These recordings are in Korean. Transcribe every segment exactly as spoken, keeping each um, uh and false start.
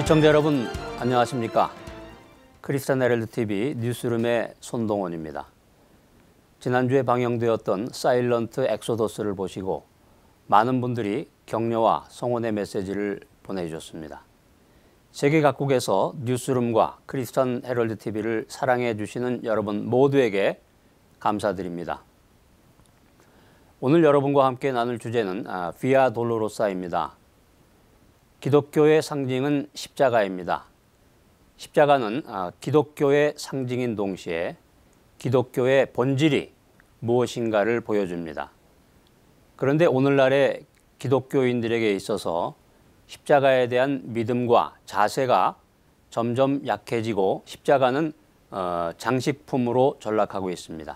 시청자 여러분 안녕하십니까? 크리스찬 헤럴드 티비 뉴스룸의 손동원입니다. 지난주에 방영되었던 사일런트 엑소더스를 보시고 많은 분들이 격려와 성원의 메시지를 보내주셨습니다. 세계 각국에서 뉴스룸과 크리스찬 헤럴드 티비를 사랑해 주시는 여러분 모두에게 감사드립니다. 오늘 여러분과 함께 나눌 주제는 비아 돌로로사입니다. 기독교의 상징은 십자가입니다. 십자가는 기독교의 상징인 동시에 기독교의 본질이 무엇인가를 보여줍니다. 그런데 오늘날의 기독교인들에게 있어서 십자가에 대한 믿음과 자세가 점점 약해지고 십자가는 장식품으로 전락하고 있습니다.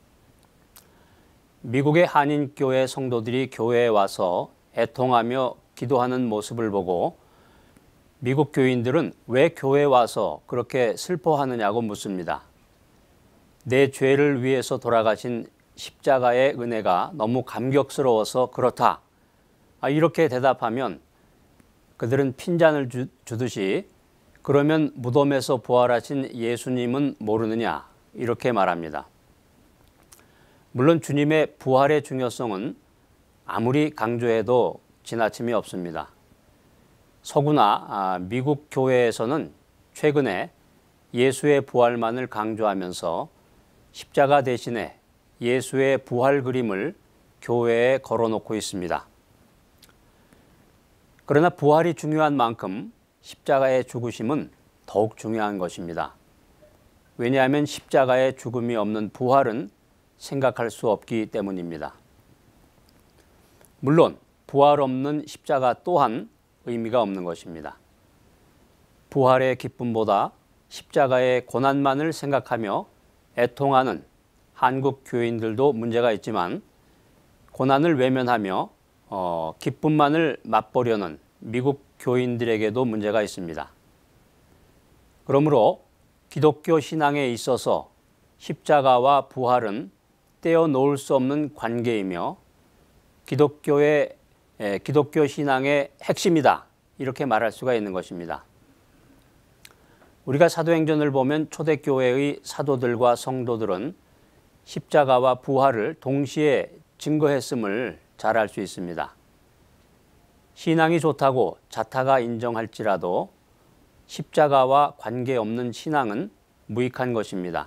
미국의 한인교회 성도들이 교회에 와서 애통하며 기도하는 모습을 보고 미국 교인들은 왜 교회에 와서 그렇게 슬퍼하느냐고 묻습니다. 내 죄를 위해서 돌아가신 십자가의 은혜가 너무 감격스러워서 그렇다. 이렇게 대답하면 그들은 핀잔을 주, 주듯이 그러면 무덤에서 부활하신 예수님은 모르느냐 이렇게 말합니다. 물론 주님의 부활의 중요성은 아무리 강조해도 지나침이 없습니다. 서구나 미국 교회에서는 최근에 예수의 부활만을 강조하면서 십자가 대신에 예수의 부활 그림을 교회에 걸어놓고 있습니다. 그러나 부활이 중요한 만큼 십자가의 죽으심은 더욱 중요한 것입니다. 왜냐하면 십자가의 죽음이 없는 부활은 생각할 수 없기 때문입니다. 물론 부활 없는 십자가 또한 의미가 없는 것입니다. 부활의 기쁨보다 십자가의 고난만을 생각하며 애통하는 한국 교인들도 문제가 있지만 고난을 외면하며 어, 기쁨만을 맛보려는 미국 교인들에게도 문제가 있습니다. 그러므로 기독교 신앙에 있어서 십자가와 부활은 떼어놓을 수 없는 관계이며 기독교의 예, 기독교 신앙의 핵심이다 이렇게 말할 수가 있는 것입니다. 우리가 사도행전을 보면 초대교회의 사도들과 성도들은 십자가와 부활을 동시에 증거했음을 잘 알 수 있습니다. 신앙이 좋다고 자타가 인정할지라도 십자가와 관계없는 신앙은 무익한 것입니다.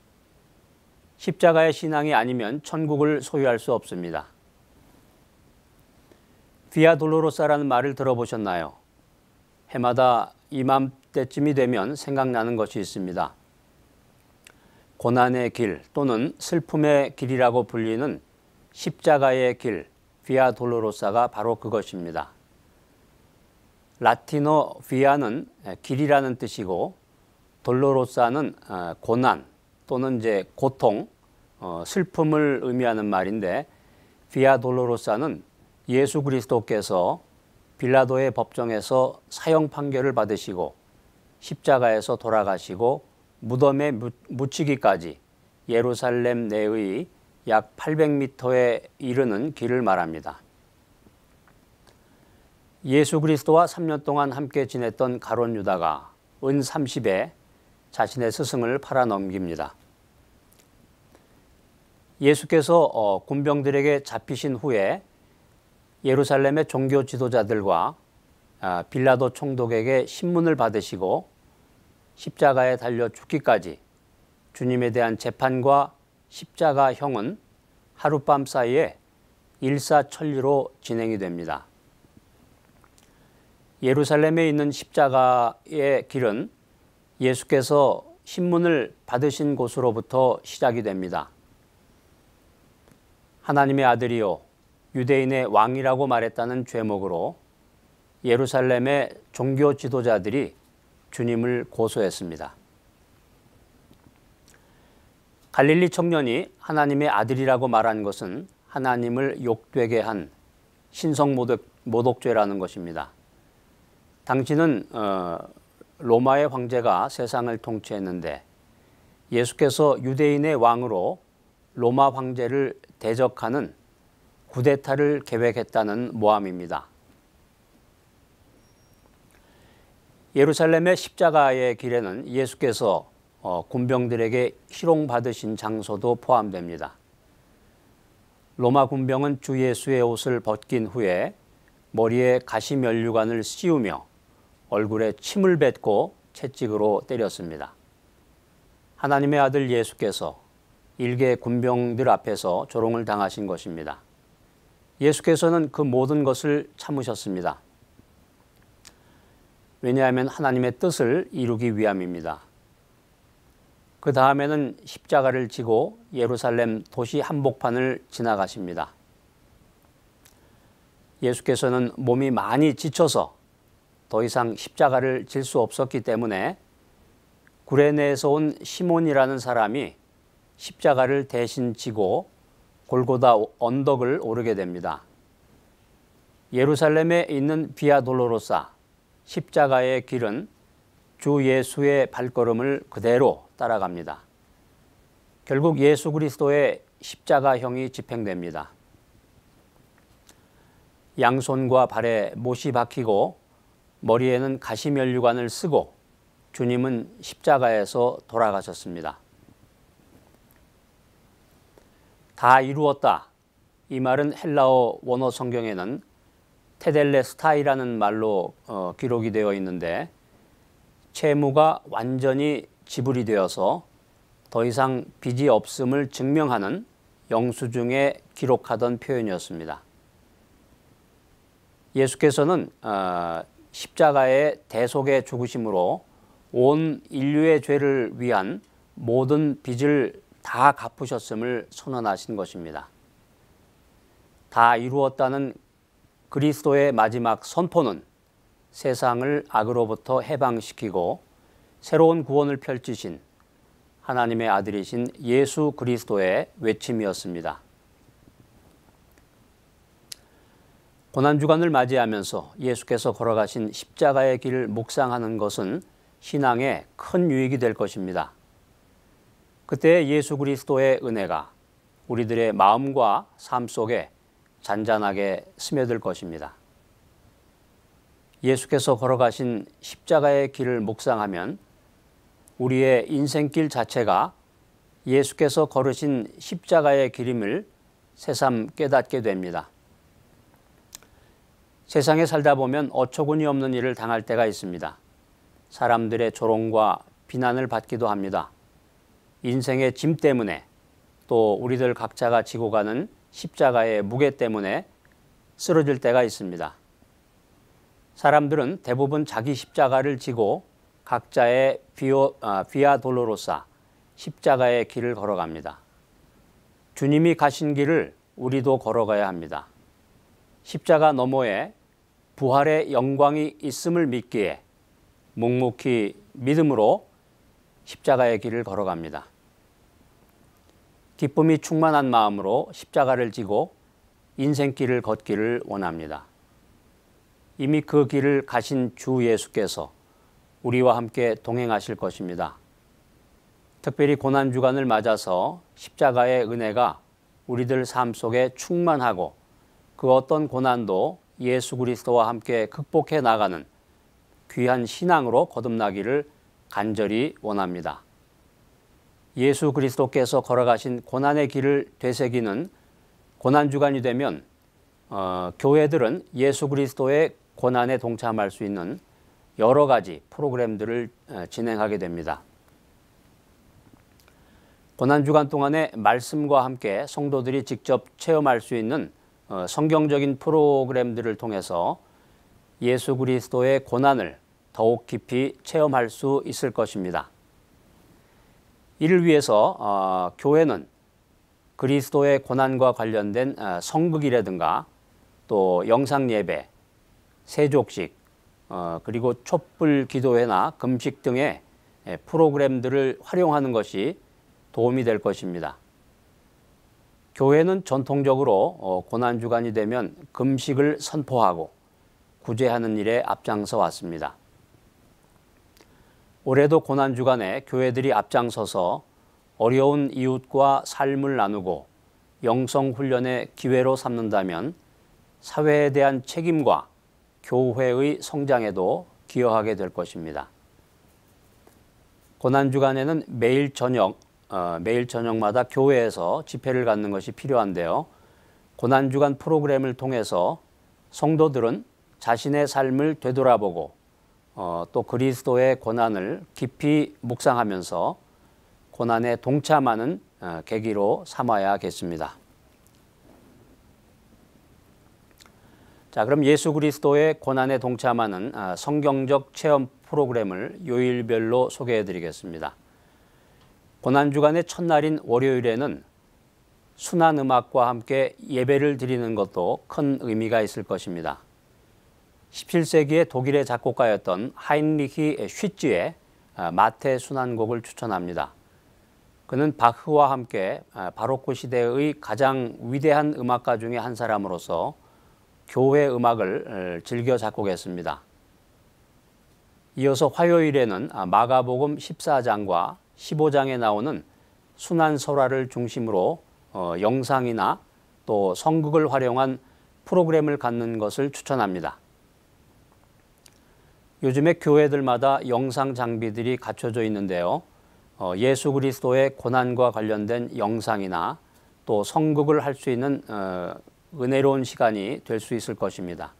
십자가의 신앙이 아니면 천국을 소유할 수 없습니다. 비아 돌로로사라는 말을 들어보셨나요? 해마다 이맘때쯤이 되면 생각나는 것이 있습니다. 고난의 길 또는 슬픔의 길이라고 불리는 십자가의 길, 비아 돌로로사가 바로 그것입니다. 라틴어 비아는 길이라는 뜻이고 돌로로사는 고난 또는 이제 고통, 슬픔을 의미하는 말인데 비아 돌로로사는 예수 그리스도께서 빌라도의 법정에서 사형 판결을 받으시고 십자가에서 돌아가시고 무덤에 묻히기까지 예루살렘 내의 약 팔백 미터에 이르는 길을 말합니다. 예수 그리스도와 삼 년 동안 함께 지냈던 가룟 유다가 은 삼십에 자신의 스승을 팔아 넘깁니다. 예수께서 군병들에게 잡히신 후에 예루살렘의 종교 지도자들과 빌라도 총독에게 신문을 받으시고 십자가에 달려 죽기까지 주님에 대한 재판과 십자가형은 하룻밤 사이에 일사천리로 진행이 됩니다. 예루살렘에 있는 십자가의 길은 예수께서 신문을 받으신 곳으로부터 시작이 됩니다. 하나님의 아들이요 유대인의 왕이라고 말했다는 죄목으로 예루살렘의 종교 지도자들이 주님을 고소했습니다. 갈릴리 청년이 하나님의 아들이라고 말한 것은 하나님을 욕되게 한 신성모독, 모독죄라는 것입니다. 당시는 어, 로마의 황제가 세상을 통치했는데 예수께서 유대인의 왕으로 로마 황제를 대적하는 쿠데타를 계획했다는 모함입니다. 예루살렘의 십자가의 길에는 예수께서 군병들에게 희롱받으신 장소도 포함됩니다. 로마 군병은 주 예수의 옷을 벗긴 후에 머리에 가시면류관을 씌우며 얼굴에 침을 뱉고 채찍으로 때렸습니다. 하나님의 아들 예수께서 일개 군병들 앞에서 조롱을 당하신 것입니다. 예수께서는 그 모든 것을 참으셨습니다. 왜냐하면 하나님의 뜻을 이루기 위함입니다. 그 다음에는 십자가를 지고 예루살렘 도시 한복판을 지나가십니다. 예수께서는 몸이 많이 지쳐서 더 이상 십자가를 질 수 없었기 때문에 구레네에서 온 시몬이라는 사람이 십자가를 대신 지고 골고다 언덕을 오르게 됩니다. 예루살렘에 있는 비아 돌로로사, 십자가의 길은 주 예수의 발걸음을 그대로 따라갑니다. 결국 예수 그리스도의 십자가형이 집행됩니다. 양손과 발에 못이 박히고 머리에는 가시면류관을 쓰고 주님은 십자가에서 돌아가셨습니다. 다 이루었다. 이 말은 헬라어 원어 성경에는 테델레스타이라는 말로 어, 기록이 되어 있는데 채무가 완전히 지불이 되어서 더 이상 빚이 없음을 증명하는 영수증에 기록하던 표현이었습니다. 예수께서는 어, 십자가의 대속의 죽으심으로 온 인류의 죄를 위한 모든 빚을 다 갚으셨음을 선언하신 것입니다. 다 이루었다는 그리스도의 마지막 선포는 세상을 악으로부터 해방시키고 새로운 구원을 펼치신 하나님의 아들이신 예수 그리스도의 외침이었습니다. 고난주간을 맞이하면서 예수께서 걸어가신 십자가의 길을 묵상하는 것은 신앙에 큰 유익이 될 것입니다. 그때 예수 그리스도의 은혜가 우리들의 마음과 삶 속에 잔잔하게 스며들 것입니다. 예수께서 걸어가신 십자가의 길을 묵상하면 우리의 인생길 자체가 예수께서 걸으신 십자가의 길임을 새삼 깨닫게 됩니다. 세상에 살다 보면 어처구니 없는 일을 당할 때가 있습니다. 사람들의 조롱과 비난을 받기도 합니다. 인생의 짐 때문에 또 우리들 각자가 지고 가는 십자가의 무게 때문에 쓰러질 때가 있습니다. 사람들은 대부분 자기 십자가를 지고 각자의 비오, 아, 비아 돌로로사 십자가의 길을 걸어갑니다. 주님이 가신 길을 우리도 걸어가야 합니다. 십자가 너머에 부활의 영광이 있음을 믿기에 묵묵히 믿음으로 십자가의 길을 걸어갑니다. 기쁨이 충만한 마음으로 십자가를 지고 인생길을 걷기를 원합니다. 이미 그 길을 가신 주 예수께서 우리와 함께 동행하실 것입니다. 특별히 고난주간을 맞아서 십자가의 은혜가 우리들 삶 속에 충만하고 그 어떤 고난도 예수 그리스도와 함께 극복해 나가는 귀한 신앙으로 거듭나기를 간절히 원합니다. 예수 그리스도께서 걸어가신 고난의 길을 되새기는 고난주간이 되면 어, 교회들은 예수 그리스도의 고난에 동참할 수 있는 여러 가지 프로그램들을 진행하게 됩니다. 고난주간 동안에 말씀과 함께 성도들이 직접 체험할 수 있는 어, 성경적인 프로그램들을 통해서 예수 그리스도의 고난을 더욱 깊이 체험할 수 있을 것입니다. 이를 위해서 어, 교회는 그리스도의 고난과 관련된 어, 성극이라든가 또 영상예배, 세족식, 어, 그리고 촛불 기도회나 금식 등의 프로그램들을 활용하는 것이 도움이 될 것입니다. 교회는 전통적으로 어, 고난주간이 되면 금식을 선포하고 구제하는 일에 앞장서 왔습니다. 올해도 고난주간에 교회들이 앞장서서 어려운 이웃과 삶을 나누고 영성훈련의 기회로 삼는다면 사회에 대한 책임과 교회의 성장에도 기여하게 될 것입니다. 고난주간에는 매일 저녁, 어, 매일 저녁마다 교회에서 집회를 갖는 것이 필요한데요. 고난주간 프로그램을 통해서 성도들은 자신의 삶을 되돌아보고 어, 또 그리스도의 고난을 깊이 묵상하면서 고난에 동참하는 어, 계기로 삼아야겠습니다. 자, 그럼 예수 그리스도의 고난에 동참하는 어, 성경적 체험 프로그램을 요일별로 소개해 드리겠습니다. 고난주간의 첫날인 월요일에는 순환음악과 함께 예배를 드리는 것도 큰 의미가 있을 것입니다. 십칠 세기의 독일의 작곡가였던 하인리히 슈츠의 마태 순환곡을 추천합니다. 그는 바흐와 함께 바로크 시대의 가장 위대한 음악가 중에 한 사람으로서 교회 음악을 즐겨 작곡했습니다. 이어서 화요일에는 마가복음 십사 장과 십오 장에 나오는 순환설화를 중심으로 어, 영상이나 또 성극을 활용한 프로그램을 갖는 것을 추천합니다. 요즘에 교회들마다 영상 장비들이 갖춰져 있는데요. 어, 예수 그리스도의 고난과 관련된 영상이나 또 성극을 할 수 있는 어, 은혜로운 시간이 될 수 있을 것입니다.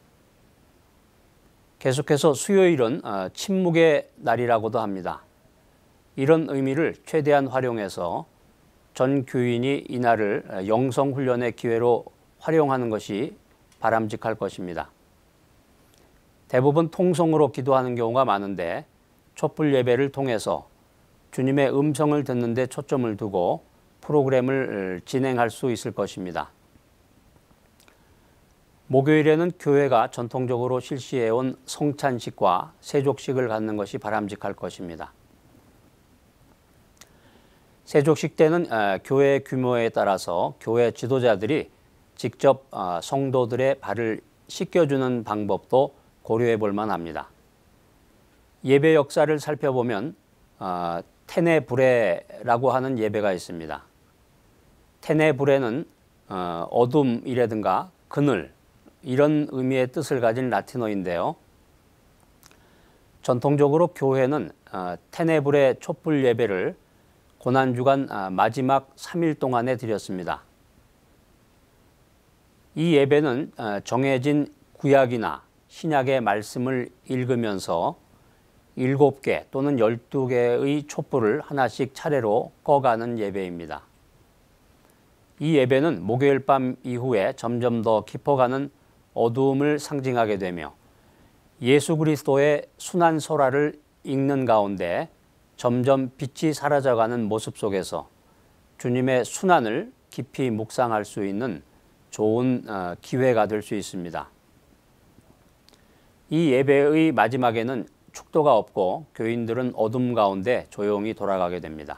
계속해서 수요일은 어, 침묵의 날이라고도 합니다. 이런 의미를 최대한 활용해서 전 교인이 이날을 영성훈련의 기회로 활용하는 것이 바람직할 것입니다. 대부분 통성으로 기도하는 경우가 많은데 촛불 예배를 통해서 주님의 음성을 듣는 데 초점을 두고 프로그램을 진행할 수 있을 것입니다. 목요일에는 교회가 전통적으로 실시해온 성찬식과 세족식을 갖는 것이 바람직할 것입니다. 세족식 때는 교회 규모에 따라서 교회 지도자들이 직접 성도들의 발을 씻겨주는 방법도 고려해 볼 만합니다. 예배 역사를 살펴보면 테네브레라고 하는 예배가 있습니다. 테네브레는 어둠이라든가 그늘 이런 의미의 뜻을 가진 라틴어인데요. 전통적으로 교회는 테네브레 촛불 예배를 고난주간 마지막 삼 일 동안에 드렸습니다. 이 예배는 정해진 구약이나 신약의 말씀을 읽으면서 일곱 개 또는 열두 개의 촛불을 하나씩 차례로 꺼가는 예배입니다. 이 예배는 목요일 밤 이후에 점점 더 깊어가는 어두움을 상징하게 되며 예수 그리스도의 순환설화를 읽는 가운데 점점 빛이 사라져가는 모습 속에서 주님의 순환을 깊이 묵상할 수 있는 좋은 기회가 될 수 있습니다. 이 예배의 마지막에는 축도가 없고 교인들은 어둠 가운데 조용히 돌아가게 됩니다.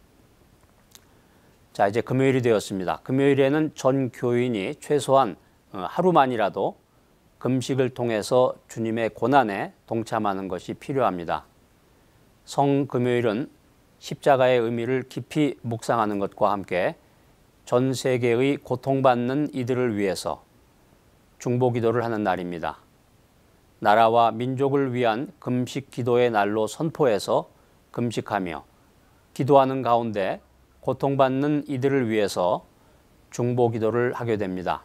자, 이제 금요일이 되었습니다. 금요일에는 전 교인이 최소한 하루만이라도 금식을 통해서 주님의 고난에 동참하는 것이 필요합니다. 성금요일은 십자가의 의미를 깊이 묵상하는 것과 함께 전 세계의 고통받는 이들을 위해서 중보기도를 하는 날입니다. 나라와 민족을 위한 금식 기도의 날로 선포해서 금식하며 기도하는 가운데 고통받는 이들을 위해서 중보기도를 하게 됩니다.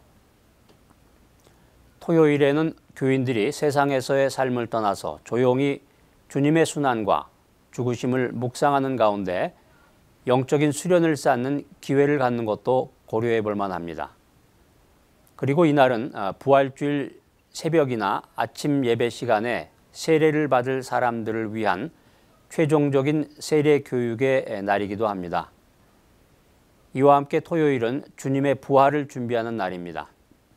토요일에는 교인들이 세상에서의 삶을 떠나서 조용히 주님의 순환과 죽으심을 묵상하는 가운데 영적인 수련을 쌓는 기회를 갖는 것도 고려해 볼 만합니다. 그리고 이날은 부활주일 새벽이나 아침 예배 시간에 세례를 받을 사람들을 위한 최종적인 세례 교육의 날이기도 합니다. 이와 함께 토요일은 주님의 부활을 준비하는 날입니다.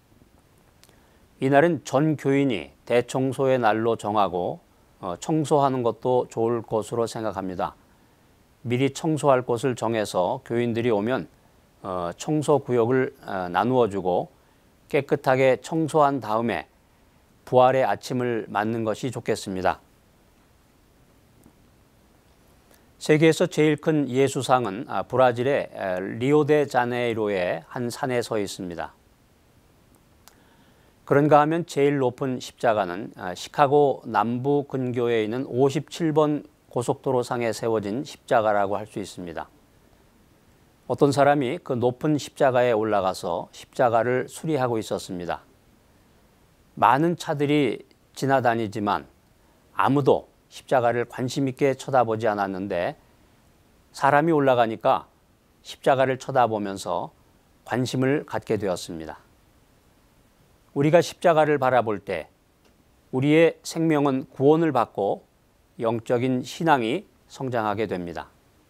이날은 전 교인이 대청소의 날로 정하고 청소하는 것도 좋을 것으로 생각합니다. 미리 청소할 곳을 정해서 교인들이 오면 청소 구역을 나누어 주고 깨끗하게 청소한 다음에 부활의 아침을 맞는 것이 좋겠습니다. 세계에서 제일 큰 예수상은 브라질의 리오데자네이루의 한 산에 서 있습니다. 그런가 하면 제일 높은 십자가는 시카고 남부 근교에 있는 오십칠 번 고속도로 상에 세워진 십자가라고 할 수 있습니다. 어떤 사람이 그 높은 십자가에 올라가서 십자가를 수리하고 있었습니다. 많은 차들이 지나다니지만 아무도 십자가를 관심 있게 쳐다보지 않았는데 사람이 올라가니까 십자가를 쳐다보면서 관심을 갖게 되었습니다. 우리가 십자가를 바라볼 때 우리의 생명은 구원을 받고 영적인 신앙이 성장하게 됩니다.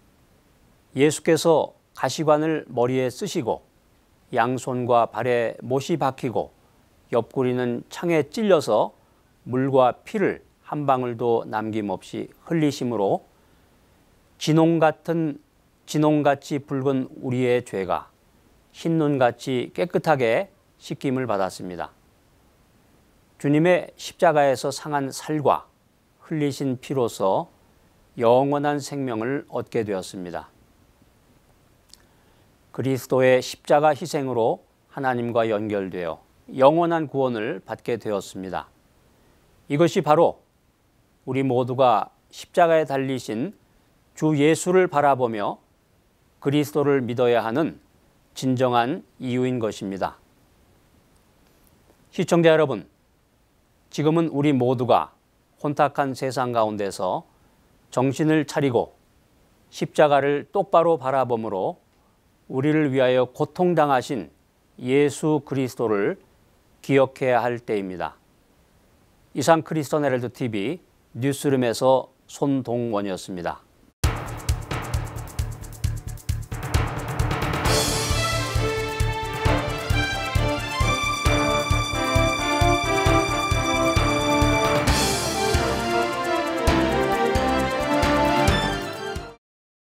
예수께서 가시관을 머리에 쓰시고 양손과 발에 못이 박히고 옆구리는 창에 찔려서 물과 피를 한 방울도 남김없이 흘리심으로 진홍 같은 진홍같이 붉은 우리의 죄가 흰눈같이 깨끗하게 씻김을 받았습니다. 주님의 십자가에서 상한 살과 흘리신 피로서 영원한 생명을 얻게 되었습니다. 그리스도의 십자가 희생으로 하나님과 연결되어 영원한 구원을 받게 되었습니다. 이것이 바로 우리 모두가 십자가에 달리신 주 예수를 바라보며 그리스도를 믿어야 하는 진정한 이유인 것입니다. 시청자 여러분, 지금은 우리 모두가 혼탁한 세상 가운데서 정신을 차리고 십자가를 똑바로 바라봄으로 우리를 위하여 고통당하신 예수 그리스도를 기억해야 할 때입니다. 이상 크리스천 헤럴드 티비 뉴스룸에서 손동원이었습니다.